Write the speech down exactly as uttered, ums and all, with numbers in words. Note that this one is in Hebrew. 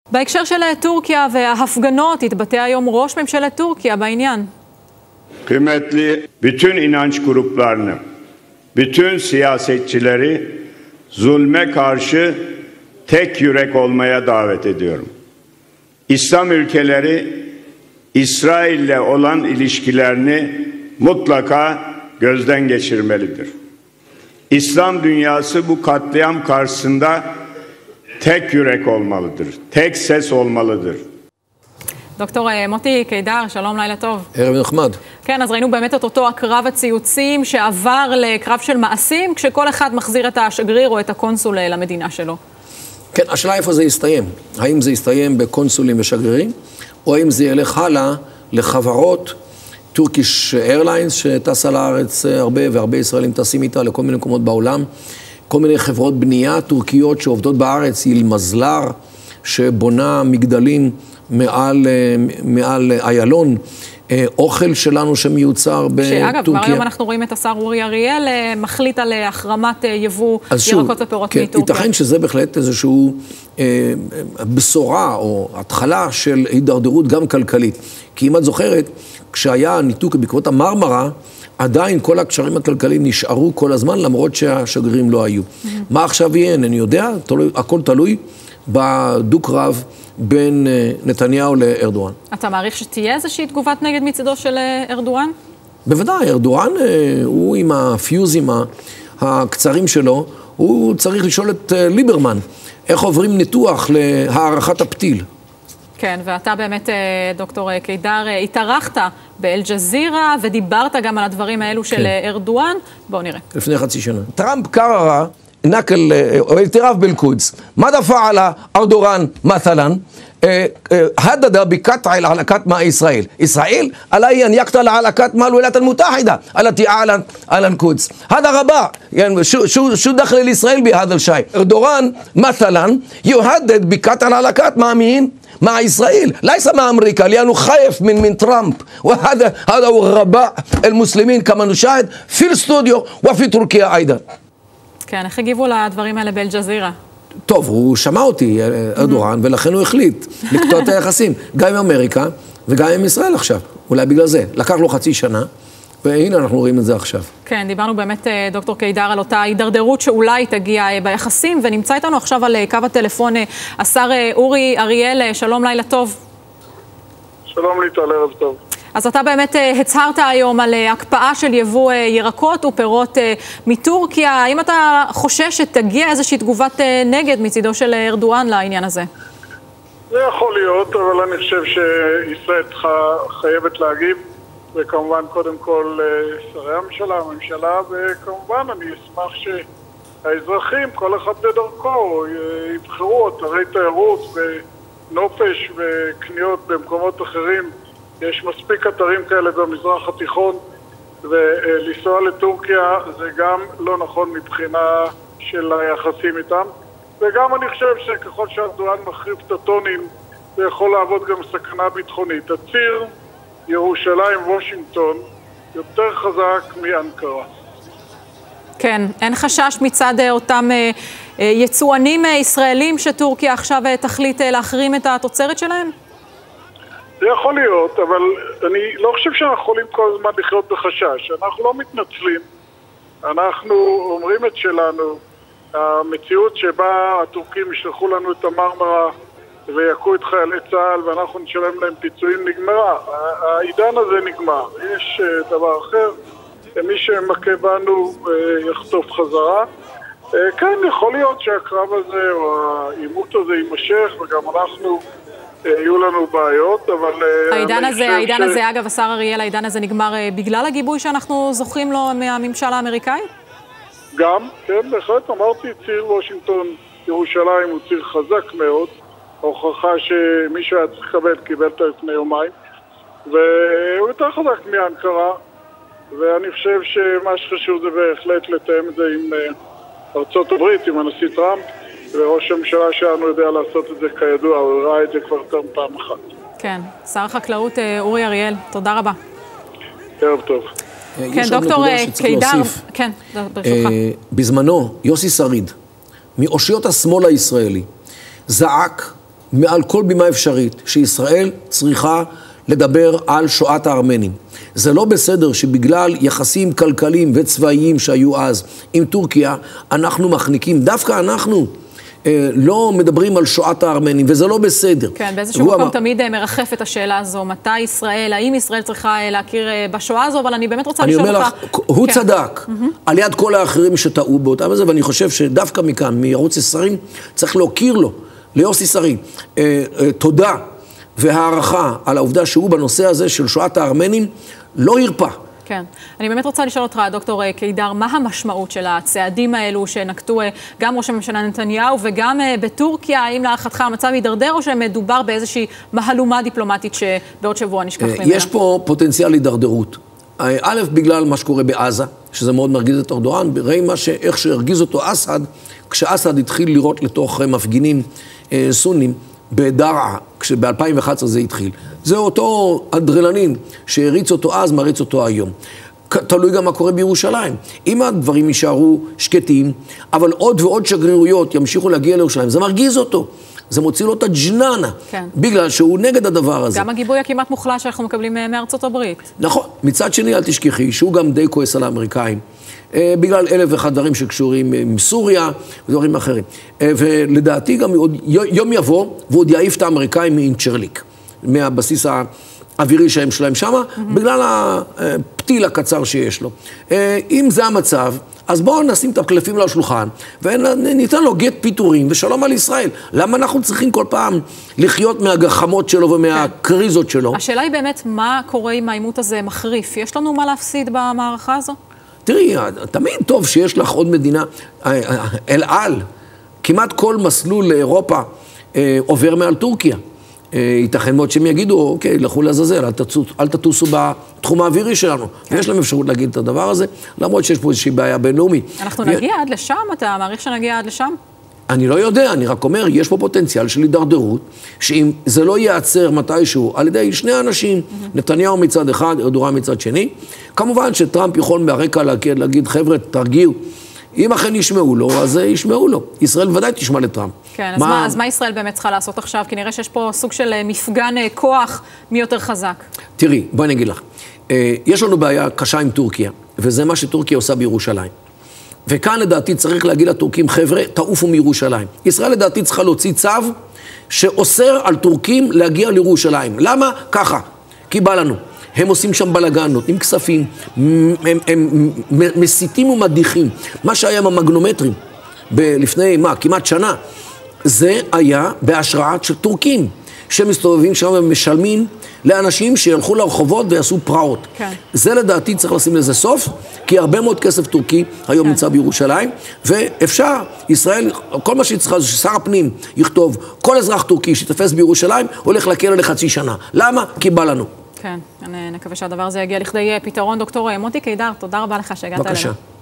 בהקשר של טורקיה וההפגנות, התבטא היום ראש mמשellet Türkiye בעניין. Kıymetli bütün inanç gruplarını, bütün siyasetçileri zulme karşı tek yürek olmaya davet ediyorum. İslam ülkeleri İsrail'le olan ilişkilerini mutlaka gözden geçirmelidir. İslam dünyası bu katliam karşısında tek yürek olmalıdır, tek ses olmalıdır. דוקטור מוטי קידר, שלום, לילה טוב. ערב נחמד. כן, אז ראינו באמת את אותו הקרב הציוצים שעבר לקרב של מעשים, כשכל אחד מחזיר את השגריר או את הקונסול למדינה שלו. כן, השאלה איפה זה יסתיים. האם זה יסתיים בקונסולים ושגרירים, או האם זה ילך הלאה לחברות, טורקיש איירליינס שטסה לארץ הרבה, והרבה ישראלים טסים איתה לכל מיני מקומות בעולם, כל מיני חברות בנייה טורקיות שעובדות בארץ, אל-מזלר, שבונה מגדלים מעל, מעל איילון, אוכל שלנו שמיוצר בטורקיה. שאגב, כבר היום אנחנו רואים את השר אורי אריאל מחליט על החרמת יבוא ירקות ופירות כן, מטורקיה. ייתכן שזה בהחלט איזשהו אה, בשורה או התחלה של הידרדרות גם כלכלית. כי אם את זוכרת, כשהיה ניתוק בעקבות המרמרה, עדיין כל הקשרים הכלכליים נשארו כל הזמן, למרות שהשגרירים לא היו. Mm-hmm. מה עכשיו יהיה? אני יודע, תלוי, הכל תלוי בדו-קרב בין נתניהו לארדואן. אתה מעריך שתהיה איזושהי תגובת נגד מצדו של ארדואן? בוודאי, ארדואן הוא עם הפיוזים הקצרים שלו, הוא צריך לשאול את ליברמן, איך עוברים ניתוח להערכת הפתיל. כן, ואתה באמת, דוקטור קידר, התארחת באל-ג'זירה, ודיברת גם על הדברים האלו של ארדואן. בואו נראה. לפני חצי שנה. טראמפ קררה نقل الاعتراف بالقدس. ماذا فعل أردوغان مثلا؟ هدد بقطع العلاقات مع إسرائيل. إسرائيل عليه أن يقطع العلاقات مع الولايات المتحدة التي أعلن على القدس. هذا غباء. يعني شو شو شو دخل الإسرائيل بهذا الشيء؟ أردوغان مثلا يهدد بقطع العلاقات مع مين؟ مع إسرائيل، ليس مع أمريكا، لأنه خايف من من ترامب. وهذا هذا هو غباء المسلمين كما نشاهد في الاستوديو وفي تركيا أيضا. כן, איך הגיבו לדברים האלה באל-ג'זירה? טוב, הוא שמע אותי, ארדואן, ולכן הוא החליט לקטוע את היחסים, גם עם אמריקה וגם עם ישראל עכשיו. אולי בגלל זה. לקח לו חצי שנה, והנה אנחנו רואים את זה עכשיו. כן, דיברנו באמת, דוקטור קידר, על אותה הידרדרות שאולי תגיע ביחסים, ונמצא איתנו עכשיו על קו הטלפון השר אורי אריאל. שלום, לילה טוב. שלום ליטל, ערב טוב. אז אתה באמת הצהרת היום על הקפאה של יבוא ירקות ופירות מטורקיה. האם אתה חושש שתגיע איזושהי תגובת נגד מצידו של ארדואן לעניין הזה? זה יכול להיות, אבל אני חושב שישראל חייבת להגיב, וכמובן קודם כל שרי הממשלה, הממשלה, וכמובן אני אשמח שהאזרחים, כל אחד בדרכו, יבחרו אתרי תיירות ונופש וקניות במקומות אחרים. יש מספיק אתרים כאלה במזרח התיכון, ולנסוע לטורקיה זה גם לא נכון מבחינה של היחסים איתם. וגם אני חושב שככל שארדואן מחריף את הטונים, זה יכול לעבוד גם סכנה ביטחונית. הציר ירושלים-וושינגטון יותר חזק מאנקרה. כן, אין חשש מצד אותם יצואנים ישראלים שטורקיה עכשיו תחליט להחרים את התוצרת שלהם? זה יכול להיות, אבל אני לא חושב שאנחנו יכולים כל הזמן לחיות בחשש. אנחנו לא מתנצלים. אנחנו אומרים את שלנו. המציאות שבה הטורקים ישלחו לנו את המרמרה ויקו את חיילי צה"ל ואנחנו נשלם להם פיצויים נגמרה. העידן הזה נגמר. יש דבר אחר. מי שמכה בנו יחטוף חזרה. כן, יכול להיות שהקרב הזה או העימות הזה יימשך, וגם אנחנו יהיו לנו בעיות, אבל העידן הזה, העידן הזה, אגב, השר אריאל, העידן הזה נגמר בגלל הגיבוי שאנחנו זוכים לו מהממשל האמריקאי? גם, כן, בהחלט אמרתי, ציר וושינגטון ירושלים הוא ציר חזק מאוד, הוכחה שמישהו היה צריך לקבל, קיבלת לפני יומיים, והוא יותר חזק מאנקרה, ואני חושב שמה שחשוב זה בהחלט לתאם את זה עם ארצות הברית, עם הנשיא טראמפ, וראש הממשלה שלנו יודע לעשות את זה כידוע, הוא ראה את זה כבר יותר פעם אחת. כן, שר החקלאות אורי אריאל, תודה רבה. ערב טוב. כן, דוקטור קידר, כן, ברשותך. בזמנו, יוסי שריד, מאושיות השמאל הישראלי, זעק מעל כל בימה אפשרית שישראל צריכה לדבר על שואת הארמנים. זה לא בסדר שבגלל יחסים כלכליים וצבאיים שהיו אז עם טורקיה, אנחנו מחניקים, דווקא אנחנו לא מדברים על שואת הארמנים, וזה לא בסדר. כן, באיזשהו מקום אמר... תמיד מרחף את השאלה הזו, מתי ישראל, האם ישראל צריכה להכיר בשואה הזו, אבל אני באמת רוצה לשאול אותך... אני אומר לך, הוא כן. צדק, mm-hmm. על יד כל האחרים שטעו באותם הזה, ואני חושב שדווקא מכאן, מערוץ עשרים, צריך להוקיר לו, ליוסי שריד, אה, אה, תודה והערכה על העובדה שהוא בנושא הזה של שואת הארמנים, לא הרפא. כן. אני באמת רוצה לשאול אותך, דוקטור קידר, מה המשמעות של הצעדים האלו שנקטו גם ראש הממשלה נתניהו וגם בטורקיה? האם להערכתך המצב יידרדר או שמדובר באיזושהי מהלומה דיפלומטית שבעוד שבוע נשכח ממנה? יש פה פוטנציאל הידרדרות. א', בגלל מה שקורה בעזה, שזה מאוד מרגיז את ארדואן, ראי מה שאיך שהרגיז אותו אסד, כשאסד התחיל לראות לתוך מפגינים סונים, בדרעה, כשב-אלפיים ואחת עשרה זה התחיל. זה אותו אדרנלין שהריץ אותו אז, מריץ אותו היום. תלוי גם מה קורה בירושלים. אם הדברים יישארו שקטים, אבל עוד ועוד שגרירויות ימשיכו להגיע לירושלים, זה מרגיז אותו. זה מוציא לו את הג'ננה, כן. בגלל שהוא נגד הדבר הזה. גם הגיבוי הכמעט מוחלט שאנחנו מקבלים מארצות הברית. נכון. מצד שני, אל תשכחי, שהוא גם די כועס על האמריקאים. בגלל אלף ואחד דברים שקשורים עם סוריה ודברים אחרים. ולדעתי גם עוד יום יבוא, ועוד יעיף את האמריקאים מאינצ'רליק, מהבסיס האווירי שהם שלהם שם, mm-hmm. בגלל הפתיל הקצר שיש לו. אם זה המצב, אז בואו נשים את הקלפים לו השולחן, וניתן לו גט פיטורים ושלום על ישראל. למה אנחנו צריכים כל פעם לחיות מהגחמות שלו ומהקריזות שלו? השאלה היא באמת, מה קורה אם העימות הזה מחריף? יש לנו מה להפסיד במערכה הזו? תראי, תמיד טוב שיש לך עוד מדינה, אל על, כמעט כל מסלול לאירופה אה, עובר מעל טורקיה. אה, ייתכן מאוד שהם יגידו, אוקיי, לכו לעזאזל, אל, אל תטוסו בתחום האווירי שלנו. כן. ויש להם אפשרות להגיד את הדבר הזה, למרות שיש פה איזושהי בעיה בינלאומית. אנחנו ו... נגיע עד לשם? אתה מעריך שנגיע עד לשם? אני לא יודע, אני רק אומר, יש פה פוטנציאל של הידרדרות, שאם זה לא ייעצר מתישהו על ידי שני אנשים, mm-hmm. נתניהו מצד אחד, ארדואן מצד שני, כמובן שטראמפ יכול מהרקע להגיד, להגיד חבר'ה, תרגיעו, אם אכן ישמעו לו, אז ישמעו לו. ישראל ודאי תשמע לטראמפ. כן, אז מה, אז מה ישראל באמת צריכה לעשות עכשיו? כי נראה שיש פה סוג של מפגן כוח מי יותר חזק. תראי, בואי אני אגיד לך, יש לנו בעיה קשה עם טורקיה, וזה מה שטורקיה עושה בירושלים. וכאן לדעתי צריך להגיד לטורקים, חבר'ה, תעופו מירושלים. ישראל לדעתי צריכה להוציא צו שאוסר על טורקים להגיע לירושלים. למה? ככה, כי בא לנו. הם עושים שם בלגן, נותנים כספים, הם, הם, הם מסיתים ומדיחים. מה שהיה עם המגנומטרים, לפני מה, כמעט שנה, זה היה בהשראת של טורקים, שמסתובבים שם ומשלמים לאנשים שילכו לרחובות ויעשו פרעות. כן. זה לדעתי צריך לשים לזה סוף, כי הרבה מאוד כסף טורקי היום כן. נמצא בירושלים, ואפשר, ישראל, כל מה שהיא צריכה זה ששר הפנים יכתוב, כל אזרח טורקי שתפס בירושלים, הולך לכלא לחצי שנה. למה? כי בא לנו. כן, אני נקווה שהדבר הזה יגיע לכדי פתרון. דוקטור מוטי קידר, תודה רבה לך שהגעת אלינו. בבקשה.